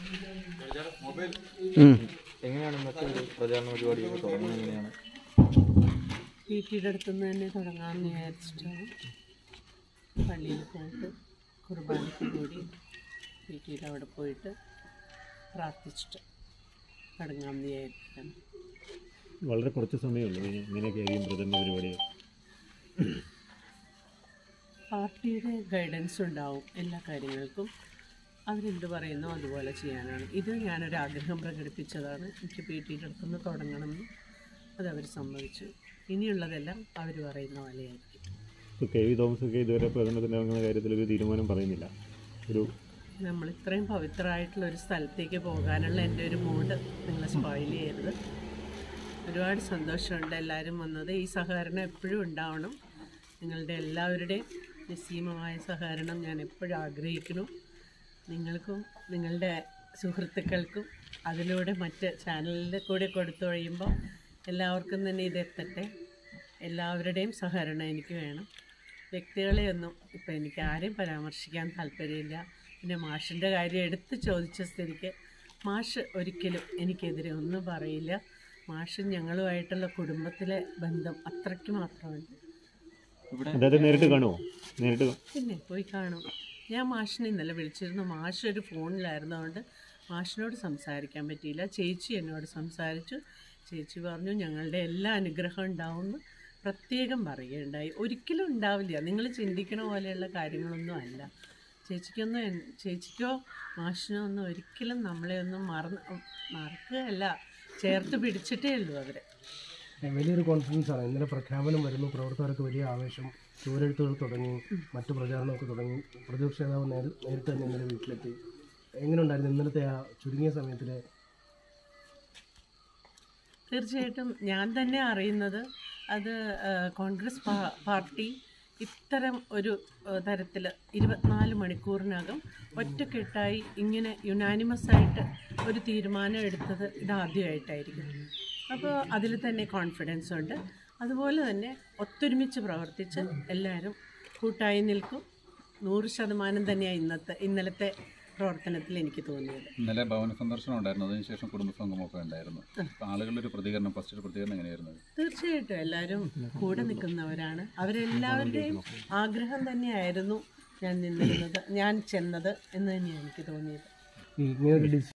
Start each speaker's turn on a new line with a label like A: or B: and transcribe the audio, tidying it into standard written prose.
A: എങ്ങനെയാണ് ഇന്നത്തെ പ്രചാരണ പരിപാടിയൊക്കെ തുടങ്ങുന്നത്? എങ്ങനെയാണ്?
B: വീട്ടിൻ്റെ അടുത്തുനിന്ന് തന്നെ തുടങ്ങാമെന്ന് വിചാരിച്ചിട്ടാണ്. പള്ളിയിൽ പോയിട്ട് കുർബാനയ്ക്ക് കൂടി വീട്ടിൽ അവിടെ പോയിട്ട് പ്രാർത്ഥിച്ചിട്ട് തുടങ്ങാമെന്ന് വിചാരിച്ചിട്ടാണ്.
C: വളരെ കുറച്ച് സമയമുള്ളൂ ഇങ്ങനെയൊക്കെ ആയിരിക്കും പ്രചരണ പരിപാടികൾ.
B: പാർട്ടിയുടെ ഗൈഡൻസ് ഉണ്ടാവും എല്ലാ കാര്യങ്ങൾക്കും. അവരെന്ത് പറയുന്നോ അതുപോലെ ചെയ്യാനാണ്. ഇത് ഞാനൊരു ആഗ്രഹം പ്രകടിപ്പിച്ചതാണ്. എനിക്ക് വീട്ടിൻ്റെ അടുത്തുനിന്ന് തുടങ്ങണമെന്ന്. അതവർ സമ്മതിച്ചു. ഇനിയുള്ളതെല്ലാം അവർ പറയുന്ന പോലെയായിരിക്കും.
C: ഇപ്പോൾ കെ വി തോമസ് ഒക്കെ ഇതുവരെ പ്രചരണത്തിന് ഇറങ്ങുന്ന കാര്യത്തിൽ ഒരു തീരുമാനം പറയുന്നില്ല.
B: നമ്മൾ ഇത്രയും പവിത്രമായിട്ടുള്ള ഒരു സ്ഥലത്തേക്ക് പോകാനുള്ള എൻ്റെ ഒരു മൂഡ് നിങ്ങൾ സ്പോയിൽ ചെയ്യരുത്. ഒരുപാട് സന്തോഷമുണ്ട് എല്ലാവരും വന്നത്. ഈ സഹകരണം എപ്പോഴും ഉണ്ടാവണം. നിങ്ങളുടെ എല്ലാവരുടെയും നിസ്സീമമായ സഹകരണം ഞാൻ എപ്പോഴും ആഗ്രഹിക്കുന്നു. നിങ്ങൾക്കും നിങ്ങളുടെ സുഹൃത്തുക്കൾക്കും അതിലൂടെ മറ്റ് ചാനലിൻ്റെ കൂടെ കൊടുത്തു കഴിയുമ്പോൾ എല്ലാവർക്കും തന്നെ ഇതെത്തട്ടെ. എല്ലാവരുടെയും സഹകരണം എനിക്ക് വേണം. വ്യക്തികളെയൊന്നും ഇപ്പോൾ എനിക്ക് ആരെയും പരാമർശിക്കാൻ താല്പര്യമില്ല. പിന്നെ മാഷിൻ്റെ കാര്യം എടുത്ത് ചോദിച്ച സ്ഥിതിക്ക് മാഷ് ഒരിക്കലും എനിക്കെതിരെ ഒന്നും പറയില്ല. മാഷും ഞങ്ങളുമായിട്ടുള്ള കുടുംബത്തിലെ ബന്ധം അത്രയ്ക്ക് മാത്രമുണ്ട്.
C: നേരിട്ട് കാണുമോ?
B: പിന്നെ പോയി കാണും. ഞാൻ മാഷിനെ ഇന്നലെ വിളിച്ചിരുന്നു. മാഷ് ഒരു ഫോണിലായിരുന്നതുകൊണ്ട് മാഷിനോട് സംസാരിക്കാൻ പറ്റിയില്ല. ചേച്ചി എന്നോട് സംസാരിച്ചു. ചേച്ചി പറഞ്ഞു ഞങ്ങളുടെ എല്ലാ അനുഗ്രഹം ഉണ്ടാവുമെന്ന് പ്രത്യേകം പറയുകയുണ്ടായി. ഒരിക്കലും ഉണ്ടാവില്ല. നിങ്ങൾ ചിന്തിക്കണ പോലെയുള്ള കാര്യങ്ങളൊന്നും അല്ല. ചേച്ചിക്കോ മാഷിനോ ഒന്നും ഒരിക്കലും നമ്മളെ ഒന്നും മറക്കുകയല്ല, ചേർത്ത് പിടിച്ചിട്ടേ ഉള്ളൂ അവരെ.
D: വലിയൊരു കോൺഫിഡൻസ് ആണ്. ഇന്നലെ പ്രഖ്യാപനം വരുന്നു. പ്രവർത്തകർക്ക് വലിയ ആവേശം. ചുവരെഴുത്തുകൾ തുടങ്ങി, മറ്റു പ്രചാരണമൊക്കെ തുടങ്ങി. പ്രതിപക്ഷ നേതാവ് നേരിട്ട് തന്നെ ഇന്നലെ വീട്ടിലെത്തി. എങ്ങനെ ഉണ്ടായിരുന്നു ഇന്നലത്തെ ആ ചുരുങ്ങിയ സമയത്തിൽ?
B: തീർച്ചയായിട്ടും ഞാൻ തന്നെ അറിയുന്നത് അത് കോൺഗ്രസ് പാർട്ടി ഇത്തരം ഒരു തരത്തിൽ 24 മണിക്കൂറിനകം ഒറ്റക്കെട്ടായി ഇങ്ങനെ യുനാനിമസായിട്ട് ഒരു തീരുമാനം എടുത്തത് ഇതാദ്യമായിട്ടായിരിക്കും. അപ്പോൾ അതിൽ തന്നെ കോൺഫിഡൻസ് ഉണ്ട്. അതുപോലെ തന്നെ ഒത്തൊരുമിച്ച് പ്രവർത്തിച്ച് എല്ലാവരും കൂട്ടായി നിൽക്കും. 100% തന്നെയാണ് ഇന്നലത്തെ പ്രവർത്തനത്തിൽ എനിക്ക് തോന്നിയത്.
E: ഇന്നലെ ഭവന സന്ദർശനം ഉണ്ടായിരുന്നു. അതിനുശേഷം കുടുംബസംഗമൊക്കെ ഉണ്ടായിരുന്നു. ആളുകളുടെ ഒരു പ്രതികരണം, ഫസ്റ്റ് പ്രതികരണം എങ്ങനെയായിരുന്നു?
B: തീർച്ചയായിട്ടും എല്ലാവരും കൂടെ നിൽക്കുന്നവരാണ്. അവരെല്ലാവരുടെയും ആഗ്രഹം തന്നെയായിരുന്നു ഞാൻ ചെന്നത് എന്ന് തന്നെയാണ് എനിക്ക് തോന്നിയത്.